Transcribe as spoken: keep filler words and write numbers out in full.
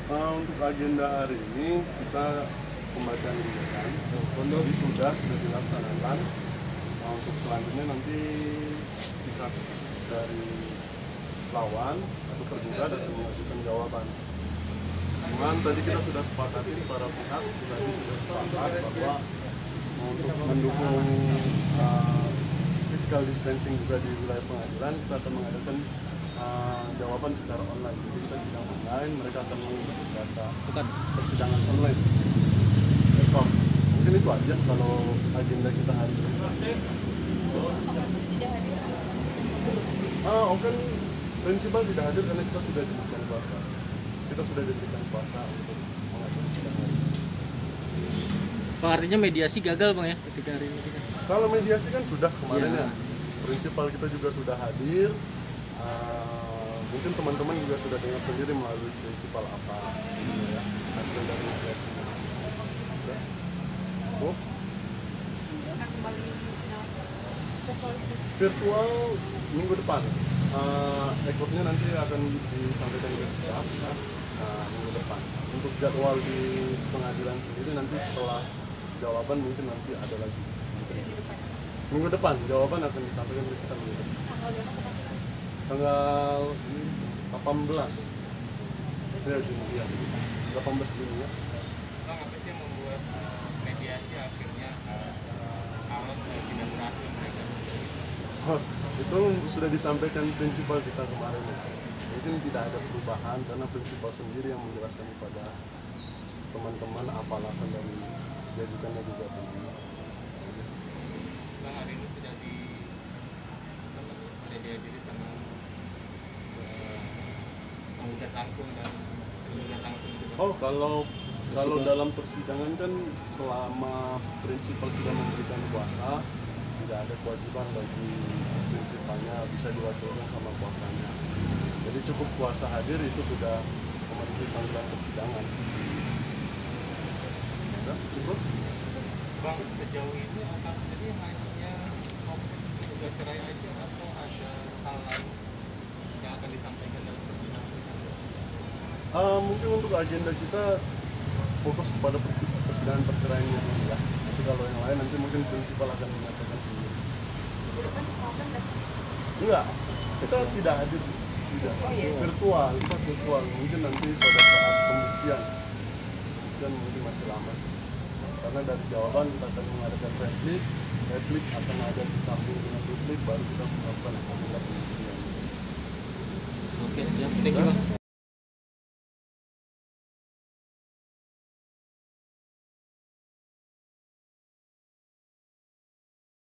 Uh, untuk agenda hari ini kita pembacaan gugatan, jadi sudah sudah dilaksanakan. Uh, untuk selanjutnya nanti kita dari lawan atau tergugat akan mengajukan jawaban. Cuman tadi kita sudah sepakati para pihak tadi sudah sepakat bahwa untuk mendukung uh, physical distancing juga di wilayah pengadilan, kita akan mengadakan uh, jawaban secara online. Jadi kita sidang online, mereka akan mengikuti data persidangan online. Oh, mungkin itu aja kalau agenda kita hari ini. Ah, oke, prinsipal tidak hadir karena kita sudah diberikan kuasa. Kita sudah diberikan kuasa untuk mengajukan sidang hari ini. Bang, artinya mediasi gagal bang ya ketika hari ini? Kalau mediasi kan sudah kemarin ya, ya. Prinsipal kita juga sudah hadir. Uh, mungkin teman-teman juga sudah dengar sendiri melalui prinsipal apa ya, hasil dari mediasi. Ya. Oh. Virtual minggu depan. Uh, Ekosnya nanti akan disampaikan ke kita ya, uh, minggu depan. Untuk jadwal di pengadilan sendiri nanti setelah jawaban mungkin nanti ada lagi. Minggu depan jawaban akan disampaikan ke kita minggu depan. Tanggal delapan belas. Ya, Juni ya. delapan belas Juni ya. Bang, apa sih yang membuat mediasi akhirnya alot tidak berhasil mereka? Oh, itu sudah disampaikan prinsipal kita kemarin ya. Mungkin tidak ada perubahan karena prinsipal sendiri yang menjelaskan kepada teman-teman apa alasan dari diajukannya gugatan ini. Bang, hari ini tidak di tidak dihadiri sama penggugat langsung dan penggugat langsung juga. Oh, kalau kalau dalam persidangan kan selama prinsipal sudah memberikan kuasa, tidak ada kewajiban bagi prinsipalnya bisa diwakilkan sama kuasanya. Jadi cukup kuasa hadir itu sudah memenuhi panggilan persidangan. Ya, cukup. Bang, sejauh ini akan jadi hanya tugas cerai aja atau ada hal lain yang akan disampaikan dalam persidangan? Uh, mungkin untuk agenda kita fokus kepada persidangan perceraiannya dulu ya. Nanti kalau yang lain nanti mungkin prinsipal akan menyampaikan sendiri. Enggak, kita tidak hadir, tidak oh, iya. virtual, kita virtual. Mungkin nanti pada saat pembuktian, dan mungkin masih lama sih. Karena dari jawaban kita akan mengadakan replik, replik akan ada di samping dengan replik, baru kita melakukan agenda pembuktian. Oke, siap. Thank you, Bang.